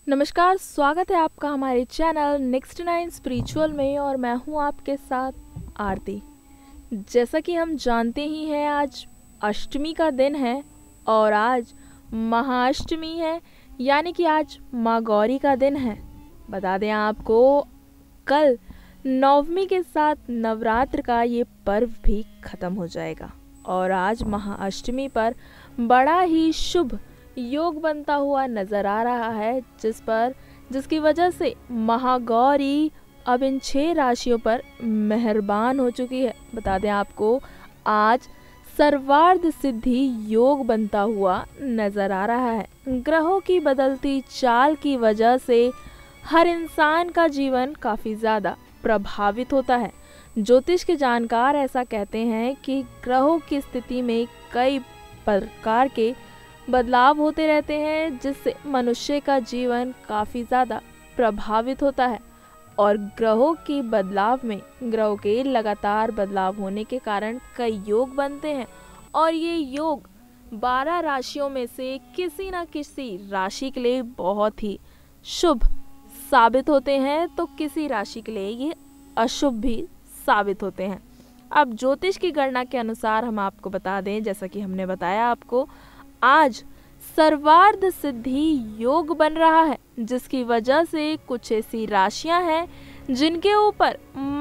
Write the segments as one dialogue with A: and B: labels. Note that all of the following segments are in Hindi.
A: नमस्कार, स्वागत है आपका हमारे चैनल नेक्स्ट 9 स्पिरिचुअल में और मैं हूं आपके साथ आरती। जैसा कि हम जानते ही हैं, आज अष्टमी का दिन है और आज महाअष्टमी है, यानी कि आज माँ गौरी का दिन है। बता दें आपको, कल नवमी के साथ नवरात्र का ये पर्व भी ख़त्म हो जाएगा और आज महाअष्टमी पर बड़ा ही शुभ योग बनता हुआ नजर आ रहा है, जिसकी वजह से महागौरी अब इन 6 राशियों पर मेहरबान हो चुकी है। बता दें आपको, आज सर्वार्थ सिद्धि योग बनता हुआ नजर आ रहा है। ग्रहों की बदलती चाल की वजह से हर इंसान का जीवन काफ़ी ज़्यादा प्रभावित होता है। ज्योतिष के जानकार ऐसा कहते हैं कि ग्रहों की स्थिति में कई प्रकार के बदलाव होते रहते हैं, जिससे मनुष्य का जीवन काफ़ी ज़्यादा प्रभावित होता है। और ग्रहों की बदलाव में ग्रहों के लगातार बदलाव होने के कारण कई योग बनते हैं और ये योग 12 राशियों में से किसी न किसी राशि के लिए बहुत ही शुभ साबित होते हैं, तो किसी राशि के लिए ये अशुभ भी साबित होते हैं। अब ज्योतिष की गणना के अनुसार हम आपको बता दें, जैसा कि हमने बताया आपको, आज सर्वार्थ सिद्धि योग बन रहा है, जिसकी वजह से कुछ ऐसी राशियां हैं जिनके ऊपर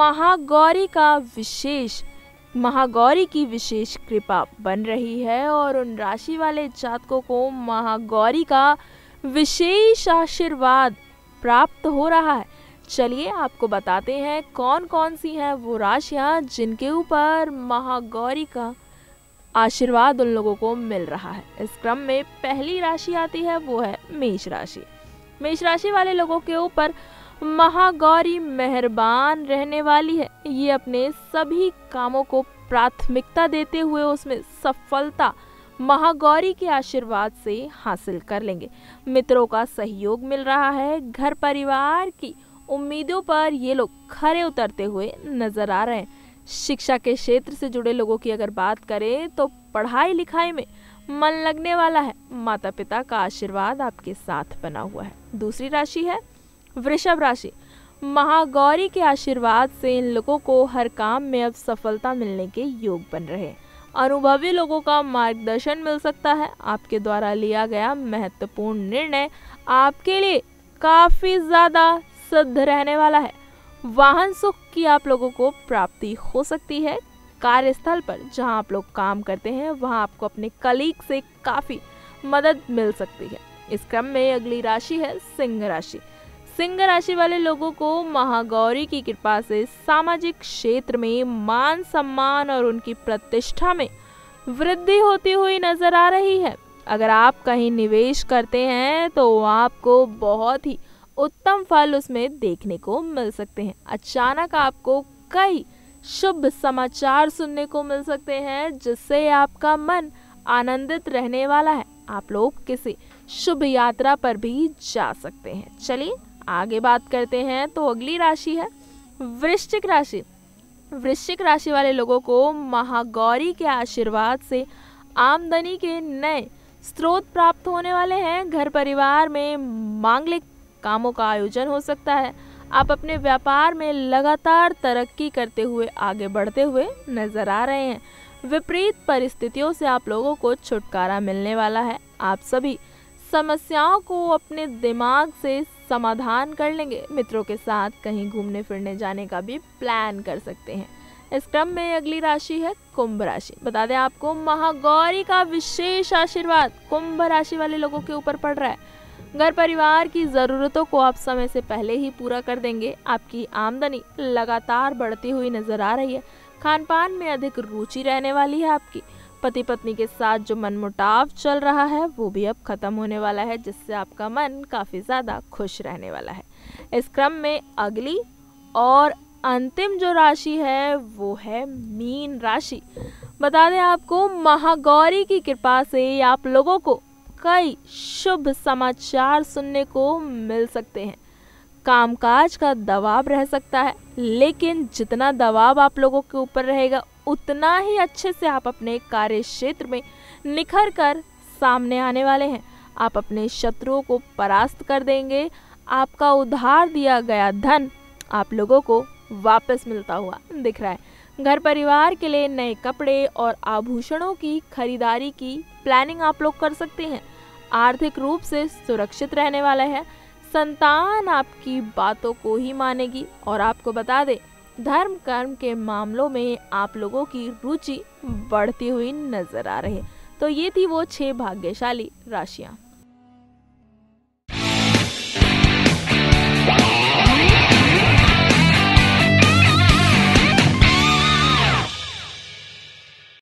A: महागौरी की विशेष कृपा बन रही है और उन राशि वाले जातकों को महागौरी का विशेष आशीर्वाद प्राप्त हो रहा है। चलिए आपको बताते हैं कौन कौन सी हैं वो राशियां जिनके ऊपर महागौरी का आशीर्वाद उन लोगों को मिल रहा है। इस क्रम में पहली राशि आती है, वो है मेष राशि। मेष राशि वाले लोगों के ऊपर महागौरी मेहरबान रहने वाली है। ये अपने सभी कामों को प्राथमिकता देते हुए उसमें सफलता महागौरी के आशीर्वाद से हासिल कर लेंगे। मित्रों का सहयोग मिल रहा है। घर परिवार की उम्मीदों पर ये लोग खरे उतरते हुए नजर आ रहे हैं। शिक्षा के क्षेत्र से जुड़े लोगों की अगर बात करें तो पढ़ाई लिखाई में मन लगने वाला है। माता पिता का आशीर्वाद आपके साथ बना हुआ है। दूसरी राशि है वृषभ राशि। महागौरी के आशीर्वाद से इन लोगों को हर काम में अब सफलता मिलने के योग बन रहे हैं। अनुभवी लोगों का मार्गदर्शन मिल सकता है। आपके द्वारा लिया गया महत्वपूर्ण निर्णय आपके लिए काफी ज्यादा सिद्ध रहने वाला है। वाहन सुख की आप लोगों को प्राप्ति हो सकती है। कार्यस्थल पर जहां आप लोग काम करते हैं वहां आपको अपने कलीग से काफ़ी मदद मिल सकती है। इस क्रम में अगली राशि है सिंह राशि। सिंह राशि वाले लोगों को महागौरी की कृपा से सामाजिक क्षेत्र में मान सम्मान और उनकी प्रतिष्ठा में वृद्धि होती हुई नजर आ रही है। अगर आप कहीं निवेश करते हैं तो आपको बहुत ही उत्तम फल उसमें देखने को मिल सकते हैं। अचानक आपको कई शुभ समाचार सुनने को मिल सकते हैं, जिससे आपका मन आनंदित रहने वाला है। आप लोग किसी शुभ यात्रा पर भी जा सकते हैं। चलिए आगे बात करते हैं, तो अगली राशि है वृश्चिक राशि। वृश्चिक राशि वाले लोगों को महागौरी के आशीर्वाद से आमदनी के नए स्रोत प्राप्त होने वाले हैं। घर परिवार में मांगलिक कामों का आयोजन हो सकता है। आप अपने व्यापार में लगातार तरक्की करते हुए आगे बढ़ते हुए नजर आ रहे हैं। विपरीत परिस्थितियों से आप लोगों को छुटकारा मिलने वाला है। आप सभी समस्याओं को अपने दिमाग से समाधान कर लेंगे। मित्रों के साथ कहीं घूमने फिरने जाने का भी प्लान कर सकते हैं। इस क्रम में अगली राशि है कुंभ राशि। बता दें आपको, महागौरी का विशेष आशीर्वाद कुंभ राशि वाले लोगों के ऊपर पड़ रहा है। घर परिवार की ज़रूरतों को आप समय से पहले ही पूरा कर देंगे। आपकी आमदनी लगातार बढ़ती हुई नजर आ रही है। खान पान में अधिक रुचि रहने वाली है आपकी। पति पत्नी के साथ जो मनमुटाव चल रहा है वो भी अब खत्म होने वाला है, जिससे आपका मन काफ़ी ज़्यादा खुश रहने वाला है। इस क्रम में अगली और अंतिम जो राशि है वो है मीन राशि। बता दें आपको, महागौरी की कृपा से आप लोगों को कई शुभ समाचार सुनने को मिल सकते हैं। कामकाज का दबाव रह सकता है, लेकिन जितना दबाव आप लोगों के ऊपर रहेगा उतना ही अच्छे से आप अपने कार्य क्षेत्र में निखर कर सामने आने वाले हैं। आप अपने शत्रुओं को परास्त कर देंगे। आपका उधार दिया गया धन आप लोगों को वापस मिलता हुआ दिख रहा है। घर परिवार के लिए नए कपड़े और आभूषणों की खरीदारी की प्लानिंग आप लोग कर सकते हैं। आर्थिक रूप से सुरक्षित रहने वाला है। संतान आपकी बातों को ही मानेगी। और आपको बता दें, धर्म कर्म के मामलों में आप लोगों की रुचि बढ़ती हुई नजर आ रही है। तो ये थी वो 6 भाग्यशाली राशियां।